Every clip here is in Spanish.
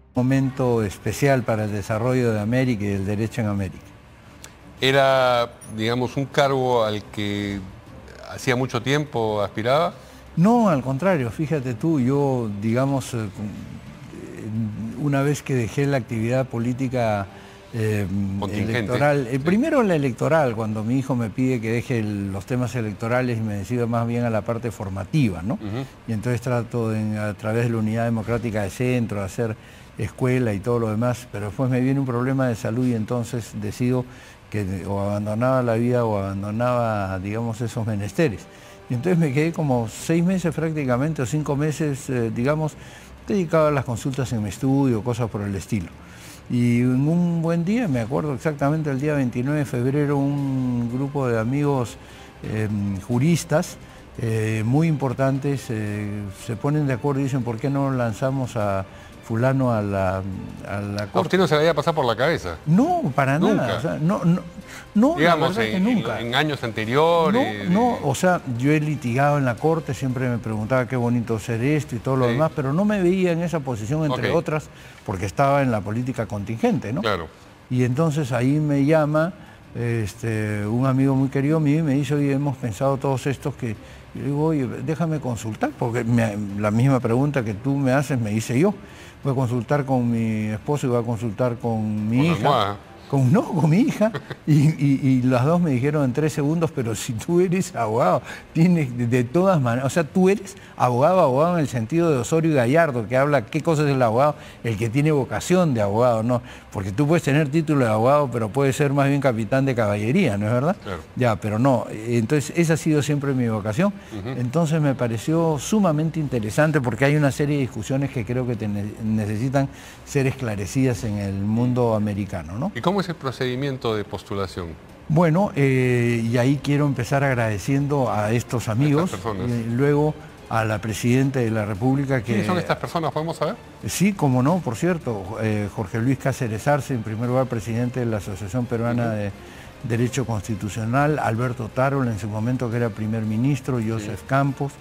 Momento especial para el desarrollo de América y el derecho en América. ¿Era, digamos, un cargo al que hacía mucho tiempo aspiraba? No, al contrario, fíjate tú, yo, digamos, una vez que dejé la actividad política electoral, primero la electoral, cuando mi hijo me pide que deje los temas electorales y me decido más bien a la parte formativa, ¿no? Y entonces trato a través de la Unidad Democrática de Centro, hacer escuela y todo lo demás, pero después me viene un problema de salud y entonces decido que o abandonaba la vida o abandonaba, digamos, esos menesteres. Y entonces me quedé como 6 meses prácticamente, o 5 meses, digamos, dedicado a las consultas en mi estudio, cosas por el estilo. Y en un buen día, me acuerdo exactamente el día 29 de febrero, un grupo de amigos juristas muy importantes se ponen de acuerdo y dicen, ¿por qué no lanzamos a fulano a la corte? ¿A usted no se le había pasado por la cabeza? No, para nada. O sea, no, digamos, la verdad que nunca. En años anteriores. No, o sea, yo he litigado en la corte, siempre me preguntaba qué bonito ser esto y todo lo demás, pero no me veía en esa posición, entre otras, porque estaba en la política contingente, ¿no? Claro. Y entonces ahí me llama un amigo muy querido mío y me dice, oye, hemos pensado todos estos que... Yo digo, oye, déjame consultar, porque la misma pregunta que tú me haces me hice yo. Voy a consultar con mi esposo y voy a consultar con mi hija. Con mi hija. Y las dos me dijeron en 3 segundos, pero si tú eres abogado, tienes de todas maneras, o sea, tú eres abogado en el sentido de Osorio y Gallardo, que habla qué cosa es el abogado, el que tiene vocación de abogado, ¿no? Porque tú puedes tener título de abogado, pero puedes ser más bien capitán de caballería, ¿no es verdad? Claro. Ya, pero no. Entonces, esa ha sido siempre mi vocación. Entonces me pareció sumamente interesante porque hay una serie de discusiones que creo que necesitan ser esclarecidas en el mundo americano, ¿no? ¿Y cómo es el procedimiento de postulación? Bueno, y ahí quiero empezar agradeciendo a estos amigos, y luego a la Presidenta de la República. ¿Quiénes son estas personas? ¿Podemos saber? Sí, cómo no, por cierto. Jorge Luis Cáceres Arce, en primer lugar, presidente de la Asociación Peruana de Derecho Constitucional, Alberto Tarola, en su momento que era primer ministro, Joseph Campos,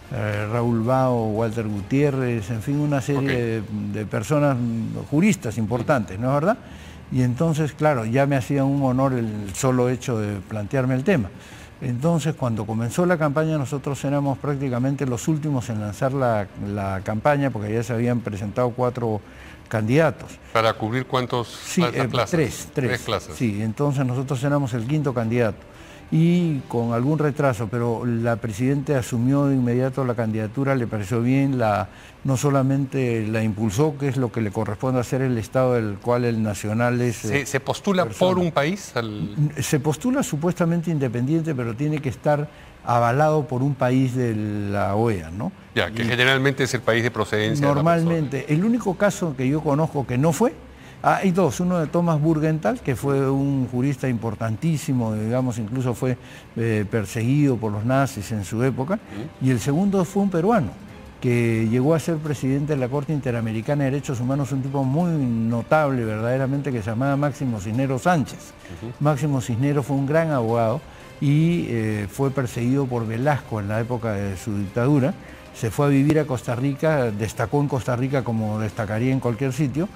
Raúl Bao, Walter Gutiérrez, en fin, una serie de personas juristas importantes, ¿no es verdad? Y entonces, claro, ya me hacía un honor el solo hecho de plantearme el tema. Entonces, cuando comenzó la campaña, nosotros éramos prácticamente los últimos en lanzar la campaña, porque ya se habían presentado 4 candidatos. ¿Para cubrir cuántas plazas? 3 plazas. Sí, entonces nosotros éramos el 5.º candidato. Y con algún retraso, pero la Presidenta asumió de inmediato la candidatura, le pareció bien, no solamente la impulsó, que es lo que le corresponde hacer el Estado del cual el nacional es... ¿Se postula por un país? Se postula supuestamente independiente, pero tiene que estar avalado por un país de la OEA, ¿no? Ya, que generalmente es el país de procedencia. Normalmente. El único caso que yo conozco que no fue, hay 2, uno de Thomas Burgenthal, que fue un jurista importantísimo, digamos, incluso fue perseguido por los nazis en su época, y el segundo fue un peruano, que llegó a ser presidente de la Corte Interamericana de Derechos Humanos, un tipo muy notable verdaderamente, que se llamaba Máximo Cisneros Sánchez. Máximo Cisneros fue un gran abogado y fue perseguido por Velasco en la época de su dictadura. Se fue a vivir a Costa Rica, destacó en Costa Rica como destacaría en cualquier sitio,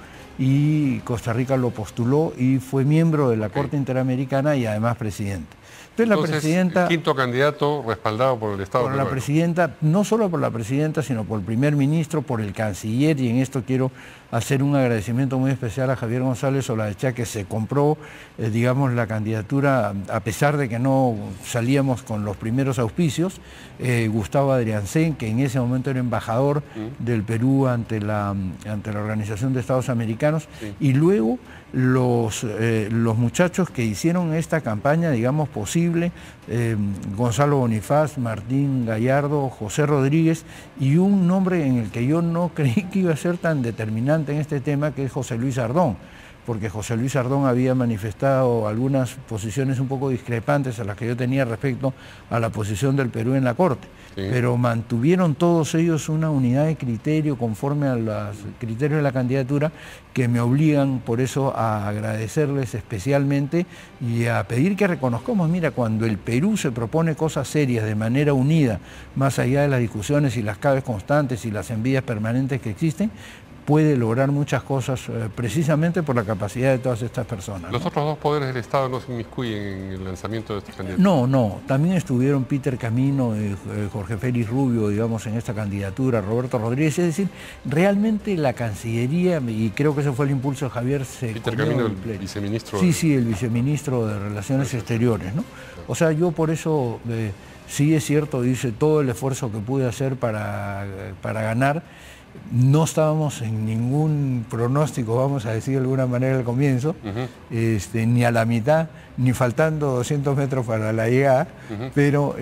y Costa Rica lo postuló y fue miembro de la Corte Interamericana y además presidente. Entonces, la Presidenta... el 5.º candidato respaldado por el Estado peruano. Por la Presidenta, no solo por la Presidenta, sino por el primer ministro, por el canciller, y en esto quiero hacer un agradecimiento muy especial a Javier González Olaechea, que se compró, digamos, la candidatura, a pesar de que no salíamos con los primeros auspicios. Gustavo Adriancén, que en ese momento era embajador del Perú ante la Organización de Estados Americanos, y luego los muchachos que hicieron esta campaña, digamos, posible, Gonzalo Bonifaz, Martín Gallardo, José Rodríguez, y un nombre en el que yo no creí que iba a ser tan determinante en este tema, que es José Luis Ardón, porque José Luis Ardón había manifestado algunas posiciones un poco discrepantes a las que yo tenía respecto a la posición del Perú en la Corte. Pero mantuvieron todos ellos una unidad de criterio conforme a los criterios de la candidatura, que me obligan por eso a agradecerles especialmente y a pedir que reconozcamos, mira, cuando el Perú se propone cosas serias de manera unida, más allá de las discusiones y las cabes constantes y las envidias permanentes que existen, puede lograr muchas cosas precisamente por la capacidad de todas estas personas. ¿Los otros dos poderes del Estado no se inmiscuyen en el lanzamiento de este candidato? No. También estuvieron Peter Camino, Jorge Félix Rubio, digamos, en esta candidatura, Roberto Rodríguez. Es decir, realmente la Cancillería, y creo que ese fue el impulso de Javier, se Peter Camino, el viceministro. Sí, el viceministro de Relaciones Exteriores, ¿no? O sea, yo por eso, sí es cierto, hice todo el esfuerzo que pude hacer para ganar. No estábamos en ningún pronóstico, vamos a decir de alguna manera al comienzo, ni a la mitad, ni faltando 200 metros para la llegada, pero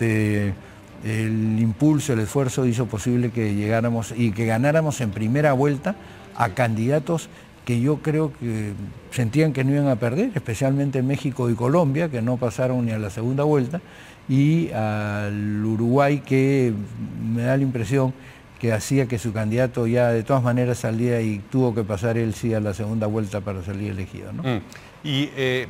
el impulso, el esfuerzo hizo posible que llegáramos y que ganáramos en primera vuelta a candidatos que yo creo que sentían que no iban a perder, especialmente México y Colombia, que no pasaron ni a la segunda vuelta, y al Uruguay, que me da la impresión que hacía que su candidato ya de todas maneras salía y tuvo que pasar él sí a la segunda vuelta para salir elegido, ¿no? Y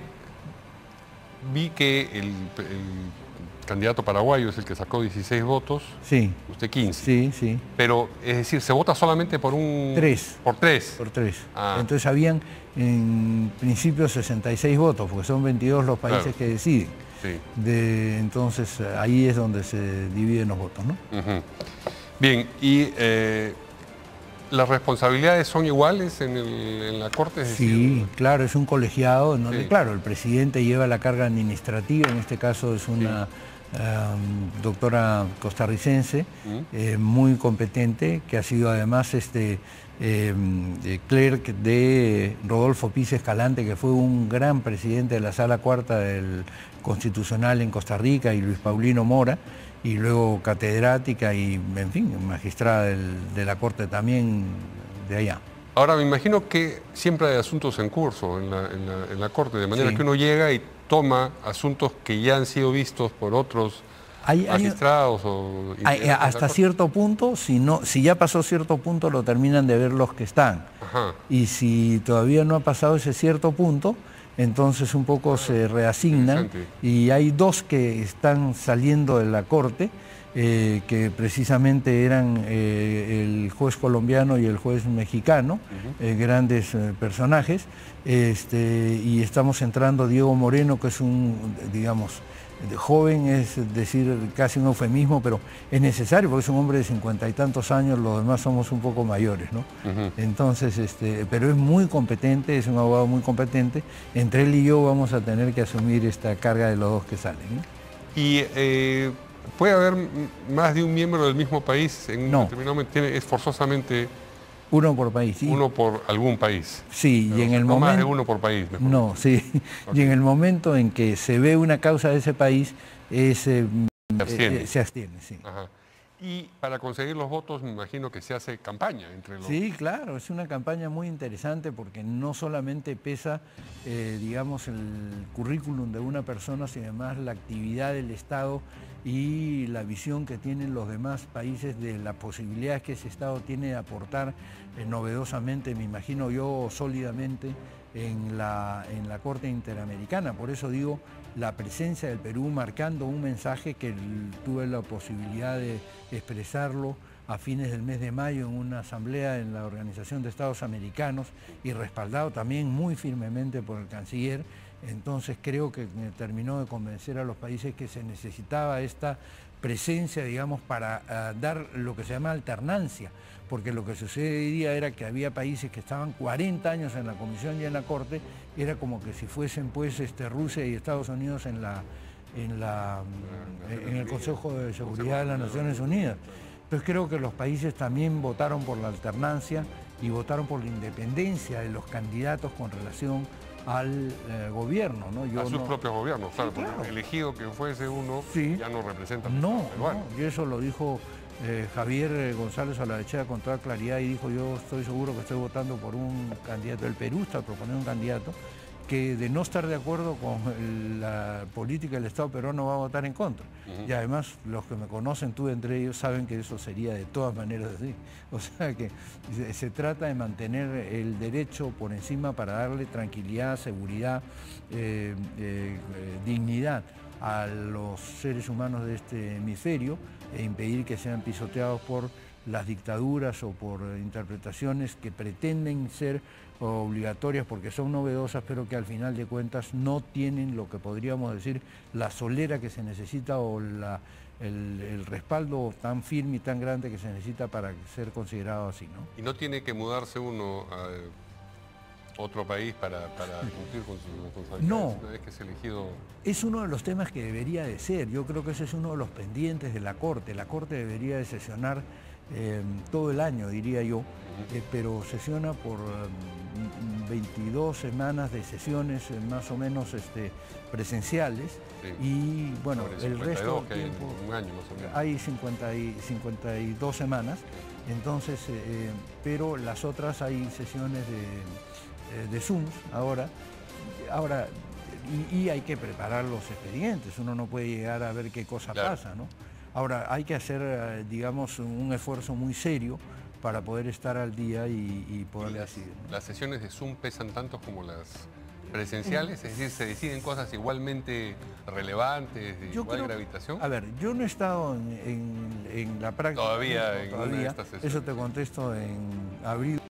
vi que el candidato paraguayo es el que sacó 16 votos, sí. Usted 15. Sí. Pero, es decir, se vota solamente por un... 3. Por 3. Por 3. Entonces habían en principio 66 votos, porque son 22 los países que deciden. Sí. Entonces ahí es donde se dividen los votos, ¿no? Bien, y ¿las responsabilidades son iguales en la Corte? Sí, claro, es un colegiado en donde, claro, el presidente lleva la carga administrativa, en este caso es una doctora costarricense, muy competente, que ha sido además clerk de Rodolfo Pizzi Escalante, que fue un gran presidente de la Sala Cuarta del Constitucional en Costa Rica, y Luis Paulino Mora, y luego catedrática y, en fin, magistrada de la Corte también de allá. Ahora, me imagino que siempre hay asuntos en curso en la Corte, de manera que uno llega y toma asuntos que ya han sido vistos por otros magistrados o... Hasta cierto punto, si ya pasó cierto punto, lo terminan de ver los que están. Y si todavía no ha pasado ese cierto punto, entonces un poco se reasignan, y hay dos que están saliendo de la Corte, que precisamente eran el juez colombiano y el juez mexicano, grandes personajes, y estamos entrando Diego Moreno, que es un, digamos, joven, es decir, casi un eufemismo, pero es necesario porque es un hombre de 50 y tantos años, los demás somos un poco mayores, ¿no? Entonces, pero es muy competente, es un abogado muy competente. Entre él y yo vamos a tener que asumir esta carga de los dos que salen, ¿no? Y ¿puede haber más de un miembro del mismo país en un determinado momento? ¿Es forzosamente uno por país? Sí. Uno por algún país. Sí, pero y en el no momento... más de uno por país. Mejor. No, sí. Y en el momento en que se ve una causa de ese país, se abstiene, sí. Y para conseguir los votos, me imagino que se hace campaña entre los... Sí, claro, es una campaña muy interesante porque no solamente pesa, digamos, el currículum de una persona, sino además la actividad del Estado y la visión que tienen los demás países de las posibilidades que ese Estado tiene de aportar novedosamente, me imagino yo, sólidamente en la Corte Interamericana. Por eso digo, la presencia del Perú marcando un mensaje que tuve la posibilidad de expresarlo a fines del mes de mayo en una asamblea en la Organización de Estados Americanos, y respaldado también muy firmemente por el canciller. Entonces creo que terminó de convencer a los países que se necesitaba esta presencia, digamos, para dar lo que se llama alternancia, porque lo que sucedía era que había países que estaban 40 años en la Comisión y en la Corte, era como que si fuesen pues Rusia y Estados Unidos en el Consejo de Seguridad de las Naciones Unidas. Entonces creo que los países también votaron por la alternancia y votaron por la independencia de los candidatos con relación al gobierno, ¿no? A sus propios gobiernos, claro, porque el elegido que fuese uno ya no representa. No, y eso lo dijo Javier González Olaechea con toda claridad, y dijo: yo estoy seguro que estoy votando por un candidato. El Perú está proponiendo un candidato que, de no estar de acuerdo con la política del Estado peruano, va a votar en contra. Y además, los que me conocen, tú entre ellos, saben que eso sería de todas maneras así. O sea que se trata de mantener el derecho por encima para darle tranquilidad, seguridad, dignidad a los seres humanos de este hemisferio e impedir que sean pisoteados por las dictaduras o por interpretaciones que pretenden ser obligatorias porque son novedosas, pero que al final de cuentas no tienen lo que podríamos decir la solera que se necesita o el respaldo tan firme y tan grande que se necesita para ser considerado así, ¿no? Y no tiene que mudarse uno a otro país para cumplir con sus responsabilidades, no, una vez que es elegido. Es uno de los temas que debería de ser. Yo creo que ese es uno de los pendientes de la Corte. La Corte debería de sesionar todo el año, diría yo, pero sesiona por 22 semanas de sesiones más o menos presenciales, sí. Y bueno, el resto del tiempo, un año más o menos. Hay 52 semanas, entonces, pero las otras hay sesiones de Zooms ahora, y hay que preparar los expedientes, uno no puede llegar a ver qué cosa pasa, ¿no? Ahora, hay que hacer, digamos, un esfuerzo muy serio para poder estar al día y poder decidir, ¿no? ¿Las sesiones de Zoom pesan tanto como las presenciales? Es decir, ¿se deciden cosas igualmente relevantes, de igual gravitación? A ver, yo no he estado en la práctica. Todavía. Eso te contesto en abril.